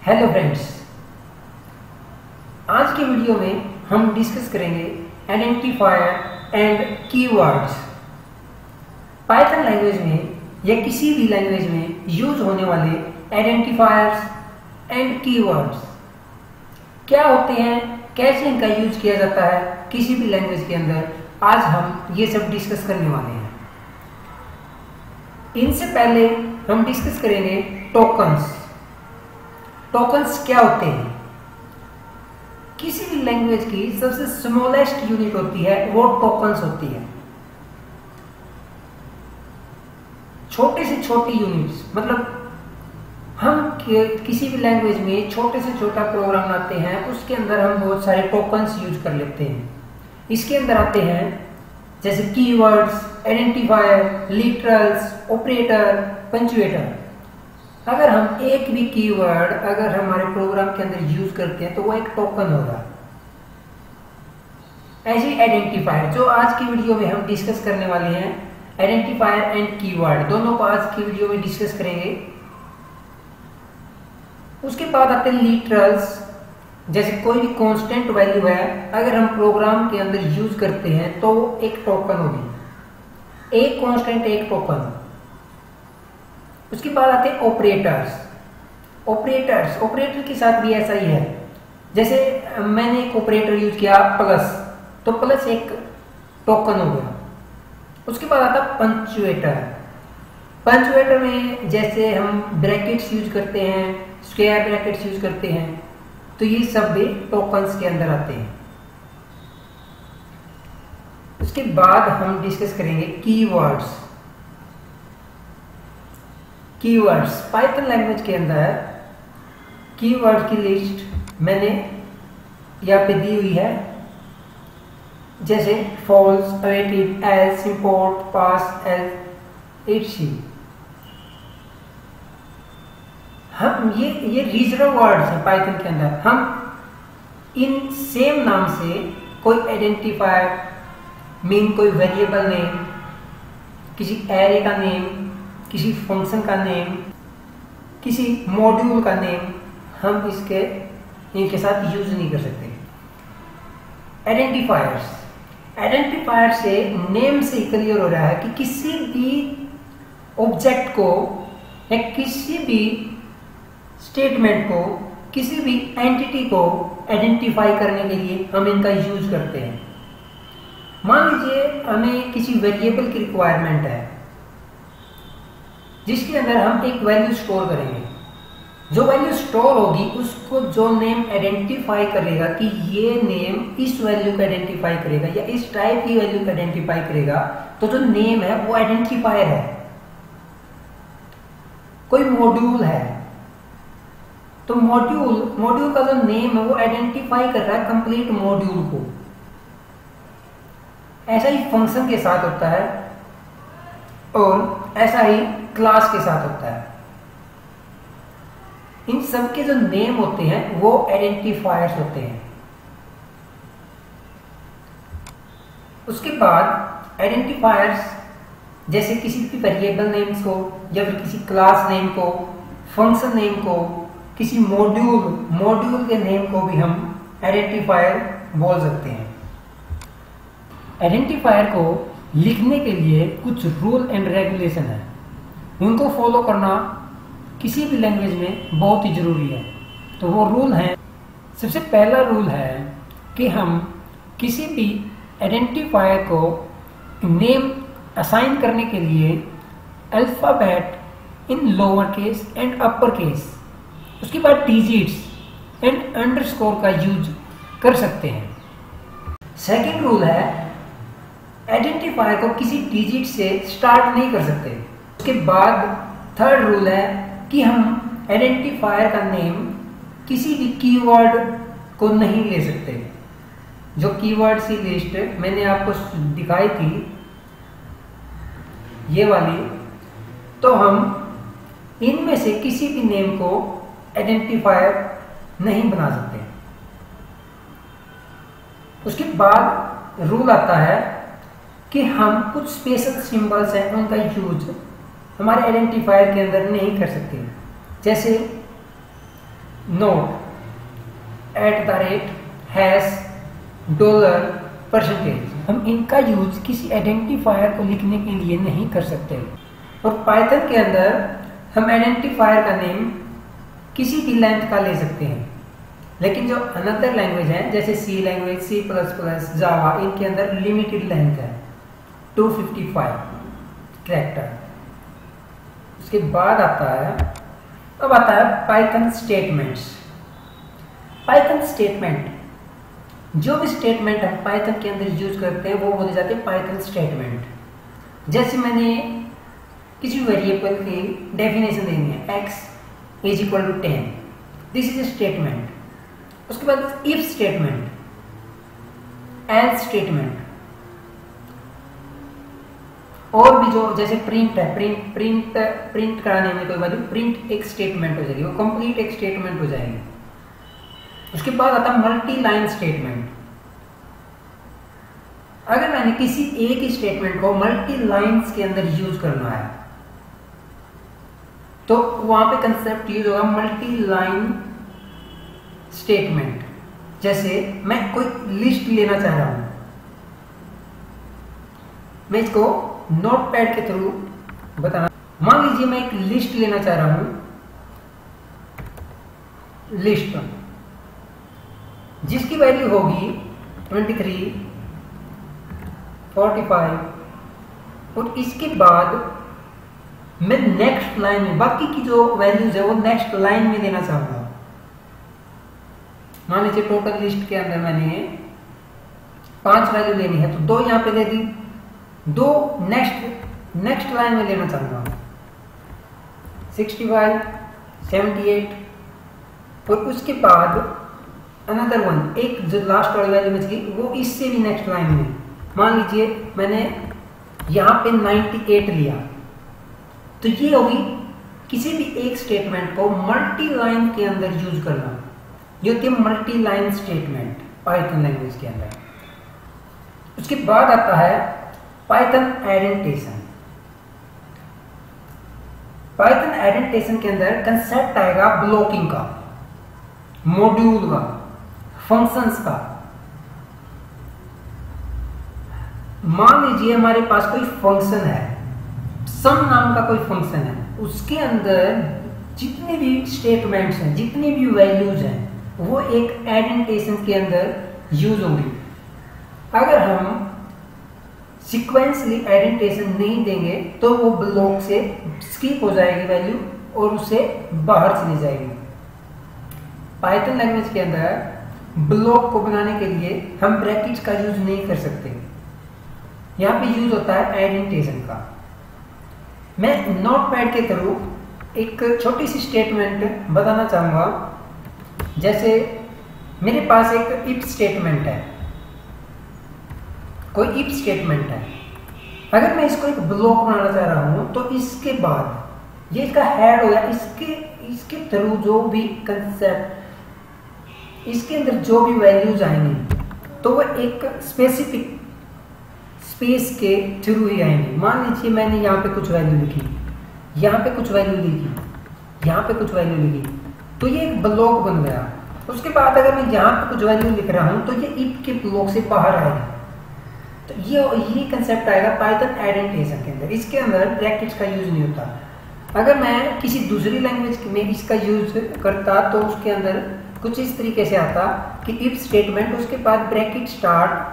Hello friends, आज की video में हम डिस्कस करेंगे identifier and keywords. Python language में या किसी भी लैंग्वेज में यूज होने वाले आइडेंटिफायर्स एंड कीवर्ड्स क्या होते हैं, कैसे इनका यूज किया जाता है किसी भी लैंग्वेज के अंदर, आज हम ये सब डिस्कस करने वाले हैं। इनसे पहले हम डिस्कस करेंगे टोकन्स। टोकन्स क्या होते हैं? किसी भी लैंग्वेज की सबसे स्मॉलेस्ट यूनिट होती है वो टोकन्स होती है। छोटे से छोटी यूनिट्स, मतलब हम किसी भी लैंग्वेज में छोटे से छोटा प्रोग्राम लाते हैं, उसके अंदर हम बहुत सारे टोकन्स यूज कर लेते हैं। इसके अंदर आते हैं जैसे keywords, identifier, literals, operator, punctuator. अगर हम एक भी कीवर्ड अगर हमारे प्रोग्राम के अंदर यूज करते हैं तो वो एक टोकन होगा। ऐसे आइडेंटिफायर जो आज की वीडियो में हम डिस्कस करने वाले हैं, आइडेंटिफायर एंड कीवर्ड दोनों को आज की वीडियो में डिस्कस करेंगे। उसके बाद आते हैं लिटरल्स। जैसे कोई भी कांस्टेंट वैल्यू है, अगर हम प्रोग्राम के अंदर यूज करते हैं तो वो एक टोकन होगी। एक कांस्टेंट एक टोकन। उसके बाद आते हैं ऑपरेटर्स। ऑपरेटर के साथ भी ऐसा ही है। जैसे मैंने एक ऑपरेटर यूज किया प्लस, तो प्लस एक टोकन हो गया। उसके बाद आता है पंक्चुएटर। पंक्चुएटर में जैसे हम ब्रैकेट्स यूज करते हैं, स्क्वायर ब्रैकेट्स यूज करते हैं, तो ये सब भी टोकन्स के अंदर आते हैं। उसके बाद हम डिस्कस करेंगे कीवर्ड्स। कीवर्ड्स पाइथन लैंग्वेज के अंदर कीवर्ड की लिस्ट मैंने यहाँ पे दी हुई है। जैसे फॉल्स, अवेटिव, एल्स, इंपोर्ट, पास, एल्स, इट्सी। हम ये रिजर्व वर्ड्स है पाइथन के अंदर। हम इन सेम नाम से कोई आइडेंटिफायर मीन कोई वेरिएबल नेम, किसी एरे का नेम, किसी फंक्शन का नेम, किसी मॉड्यूल का नेम हम इनके साथ यूज नहीं कर सकते। आइडेंटिफायर से नेम से क्लियर हो रहा है कि किसी भी ऑब्जेक्ट को या किसी भी स्टेटमेंट को, किसी भी एंटिटी को आइडेंटिफाई करने के लिए हम इनका यूज करते हैं। मान लीजिए हमें किसी वेरिएबल की रिक्वायरमेंट है जिसके अंदर हम एक वैल्यू स्टोर करेंगे। जो वैल्यू स्टोर होगी उसको जो नेम आइडेंटिफाई करेगा कि ये नेम इस वैल्यू को आइडेंटिफाई करेगा या इस टाइप की वैल्यू को आइडेंटिफाई करेगा, तो जो नेम है वो आइडेंटिफायर है। कोई मॉड्यूल है तो मॉड्यूल का जो नेम है वो आइडेंटिफाई कर रहा है कंप्लीट मॉड्यूल को। ऐसा ही फंक्शन के साथ होता है और ऐसा ही क्लास के साथ होता है। इन सब के जो नेम होते हैं वो आइडेंटिफायर्स होते हैं। उसके बाद आइडेंटिफायर्स जैसे किसी भी वेरिएबल नेम्स को या फिर किसी क्लास नेम को, फंक्शन नेम को, किसी मॉड्यूल के नेम को भी हम आइडेंटिफायर बोल सकते हैं। आइडेंटिफायर को लिखने के लिए कुछ रूल एंड रेगुलेशन है, उनको फॉलो करना किसी भी लैंग्वेज में बहुत ही जरूरी है। तो वो रूल हैं, सबसे पहला रूल है कि हम किसी भी आइडेंटिफायर को नेम असाइन करने के लिए alphabet in lower case and upper case, उसके बाद डिजिट्स एंड अंडरस्कोर का यूज कर सकते हैं। सेकेंड रूल है आइडेंटिफायर को किसी डिजिट से स्टार्ट नहीं कर सकते। उसके बाद थर्ड रूल है कि हम आइडेंटिफायर का नेम किसी भी कीवर्ड को नहीं ले सकते। जो कीवर्ड्स की लिस्ट मैंने आपको दिखाई थी, ये वाली, तो हम इनमें से किसी भी नेम को आइडेंटिफायर नहीं बना सकते। उसके बाद रूल आता है कि हम कुछ स्पेशल सिंबल्स हैं उनका यूज हमारे आइडेंटिफायर के अंदर नहीं कर सकते। जैसे नोट @ हैश डॉलर परसेंटेज। हम इनका यूज किसी आइडेंटिफायर को लिखने के लिए नहीं कर सकते। और पाइथन के अंदर हम आइडेंटिफायर का नेम किसी भी लेंथ का ले सकते हैं, लेकिन जो अनदर लैंग्वेज है जैसे सी लैंग्वेज, C++, जावा, इनके अंदर लिमिटेड लेंथ है 255 कैरेक्टर। उसके बाद आता है पाइथन स्टेटमेंट्स। पाइथन स्टेटमेंट, जो भी स्टेटमेंट हम पाइथन के अंदर यूज करते हैं वो बोले जाते हैं पाइथन स्टेटमेंट। जैसे मैंने किसी वेरिएबल की डेफिनेशन देनी है x = 10, this is a statement. उसके बाद इफ स्टेटमेंट, एल्स स्टेटमेंट, और भी जो जैसे प्रिंट है, प्रिंट कराने में कोई वैल्यू, प्रिंट एक स्टेटमेंट हो जाएगी, वो कंप्लीट एक स्टेटमेंट हो जाएगी। उसके बाद आता है मल्टी लाइन स्टेटमेंट। अगर मैंने किसी एक ही स्टेटमेंट को मल्टी लाइन्स के अंदर यूज करना है तो वहां पे कंसेप्ट यूज होगा मल्टी लाइन स्टेटमेंट। जैसे मैं कोई लिस्ट लेना चाह रहा हूं, मैं इसको नोटपैड के थ्रू बताना। मान लीजिए मैं एक लिस्ट लेना चाह रहा हूं, लिस्ट जिसकी वैल्यू होगी 23, 45, और इसके बाद मैं नेक्स्ट लाइन में बाकी की जो वैल्यूज है वो नेक्स्ट लाइन में लेना चाहूंगा। मान लीजिए टोटल लिस्ट के अंदर मैंने 5 वैल्यू लेनी है, तो 2 यहां पे दे दी, 2 नेक्स्ट लाइन में लेना चाहूंगा, 65, 78, और उसके बाद अनदर वन, एक जो लास्ट वाली वैल्यू बच गई वो इससे भी नेक्स्ट लाइन में। मान लीजिए मैंने यहां पे 98 लिया, तो ये होगी किसी भी एक स्टेटमेंट को मल्टी लाइन के अंदर यूज करना, जो कि multi line statement Python language के अंदर। उसके बाद आता है पाइथन एडेंटेशन। पाइथन एडेंटेशन के अंदर कंसेप्ट आएगा ब्लॉकिंग का, मॉड्यूल का, फंक्शंस का। मान लीजिए हमारे पास कोई फंक्शन है, सम नाम का कोई फंक्शन है, उसके अंदर जितने भी स्टेटमेंट्स हैं, जितनी भी वैल्यूज हैं, वो एक एडेंटेशन के अंदर यूज होंगी। अगर हम सीक्वेंसली एडेंटेशन नहीं देंगे तो वो ब्लॉक से स्किप हो जाएगी वैल्यू और उससे बाहर चली जाएगी। पाइथन लैंग्वेज के अंदर ब्लॉक को बनाने के लिए हम ब्रैकेट्स का यूज नहीं कर सकते, यहां पे यूज होता है एडेंटेशन का। मैं नोटपैड के थ्रू एक छोटी सी स्टेटमेंट बताना चाहूंगा। जैसे मेरे पास एक इफ स्टेटमेंट है, कोई इफ स्टेटमेंट है, अगर मैं इसको एक ब्लॉक बनाना चाह रहा हूं तो इसके बाद ये इसका हेड हो गया, इसके थ्रू जो भी कंसेप्ट, इसके अंदर जो भी वैल्यूज आएंगी तो वो एक स्पेसिफिक स्पेस के थ्रू ही आएंगे। मान लीजिए मैंने यहाँ पे कुछ वैल्यू लिखी, यहाँ पे कुछ वैल्यू लिखी, यहाँ पे कुछ वैल्यू लिखी, तो ये एक ब्लॉक बन गया। उसके बाद अगर मैं यहाँ पे कुछ वैल्यू लिख रहा हूँ तो ये इफ के ब्लॉक से बाहर आएगा। तो ये कंसेप्ट आएगा पाइथन एडेंटेशन के अंदर। इसके अंदर ब्रैकेट्स का यूज नहीं होता। अगर मैं किसी दूसरी लैंग्वेज में इसका यूज करता तो उसके अंदर कुछ इस तरीके से आता कि इफ स्टेटमेंट, उसके बाद ब्रैकेट स्टार्ट,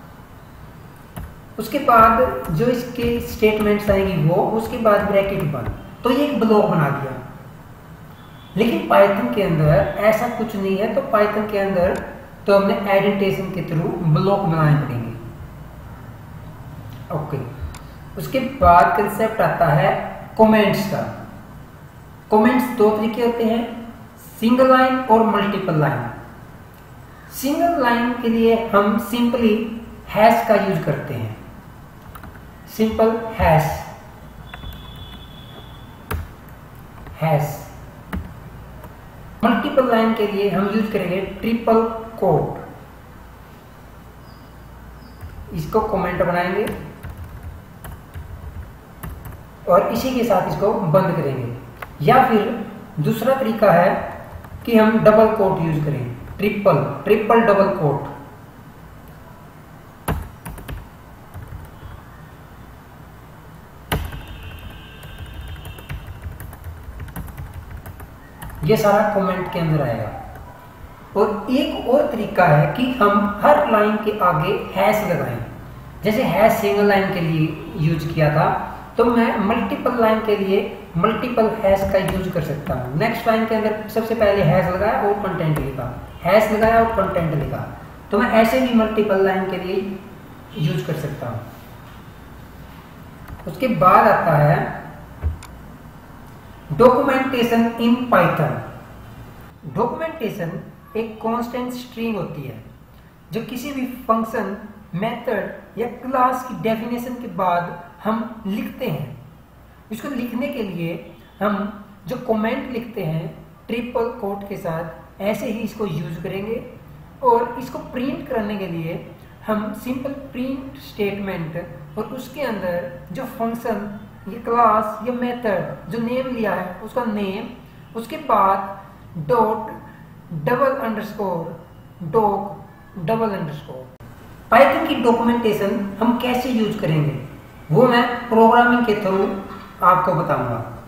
उसके बाद जो इसके स्टेटमेंट्स आएंगी वो, उसके बाद ब्रैकेट बंद, तो ये एक ब्लॉक बना दिया। लेकिन पाइथन के अंदर ऐसा कुछ नहीं है, तो पाइथन के अंदर तो हमने एडेंटेशन के थ्रू ब्लॉक बनाने पड़ेंगे। ओके, उसके बाद कंसेप्ट आता है कमेंट्स का। कमेंट्स 2 तरीके होते हैं, सिंगल लाइन और मल्टीपल लाइन। सिंगल लाइन के लिए हम सिंपली हैश का यूज करते हैं, सिंपल हैश। मल्टीपल लाइन के लिए हम यूज करेंगे ट्रिपल कोट। इसको कमेंट बनाएंगे और इसी के साथ इसको बंद करेंगे। या फिर दूसरा तरीका है कि हम डबल कोट यूज करें, ट्रिपल डबल कोट। ये सारा कमेंट के अंदर आएगा। और एक और तरीका है कि हम हर लाइन के आगे हैश लगाएं। जैसे हैश सिंगल लाइन के लिए यूज किया था, तो मैं मल्टीपल लाइन के लिए मल्टीपल हैश का यूज कर सकता हूँ। नेक्स्ट लाइन के अंदर सबसे पहले हैश लगाया और कंटेंट लिखा, हैश लगाया और कंटेंट लिखा, तो मैं ऐसे भी मल्टीपल लाइन के लिए यूज कर सकता हूँ। उसके बाद आता है डॉक्यूमेंटेशन इन पाइथन। डॉक्यूमेंटेशन एक कांस्टेंट स्ट्रिंग होती है जो किसी भी फंक्शन, मेथड या क्लास की डेफिनेशन के बाद हम लिखते हैं। इसको लिखने के लिए हम जो कमेंट लिखते हैं ट्रिपल कोट के साथ, ऐसे ही इसको यूज करेंगे। और इसको प्रिंट करने के लिए हम सिंपल प्रिंट स्टेटमेंट और उसके अंदर जो फंक्शन या क्लास या मेथड जो नेम लिया है उसका नेम, उसके बाद dot double underscore doc double underscore. Python की डॉक्यूमेंटेशन हम कैसे यूज करेंगे वो मैं प्रोग्रामिंग के थ्रू आपको बताऊंगा।